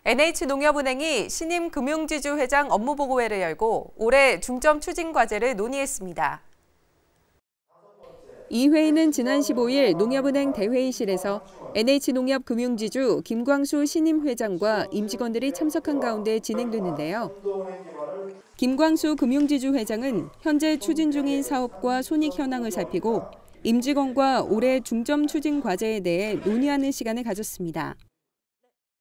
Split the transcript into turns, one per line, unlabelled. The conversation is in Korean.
NH농협은행이 신임 금융지주 회장 업무보고회를 열고 올해 중점 추진 과제를 논의했습니다.
이 회의는 지난 15일 농협은행 대회의실에서 NH농협 금융지주 김광수 신임 회장과 임직원들이 참석한 가운데 진행됐는데요. 김광수 금융지주 회장은 현재 추진 중인 사업과 손익 현황을 살피고 임직원과 올해 중점 추진 과제에 대해 논의하는 시간을 가졌습니다.